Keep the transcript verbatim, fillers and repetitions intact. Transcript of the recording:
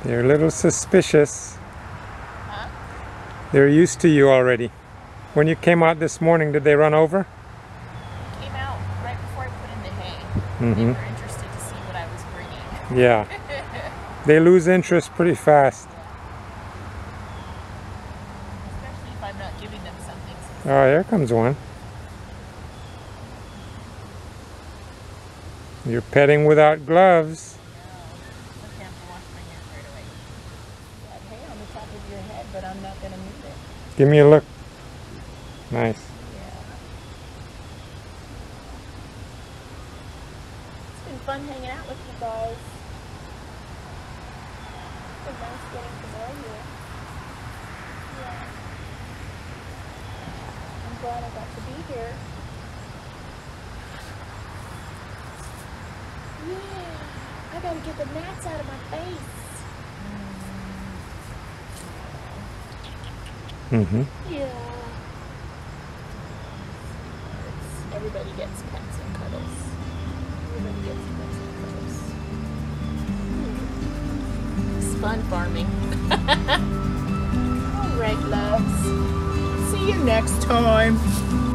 They're a little suspicious. Huh? They're used to you already. When you came out this morning, did they run over? Came out right before I put in the hay. Mm-hmm. They were interested to see what I was bringing. Yeah. They lose interest pretty fast. Especially if I'm not giving them something. Oh, here comes one. You're petting without gloves. No, okay, I have to wash my hands right away. Got hay on the top of your head, but I'm not going to move it. Give me a look. Nice. Yeah. It's been fun hanging out with you guys. It's been nice getting to know you. Yeah. I'm glad I got to be here. Yeah. I gotta get the gnats out of my face. Mm-hmm. Yeah. Everybody gets pets and cuddles. Everybody gets pets and cuddles. It's fun farming. All right, loves. See you next time.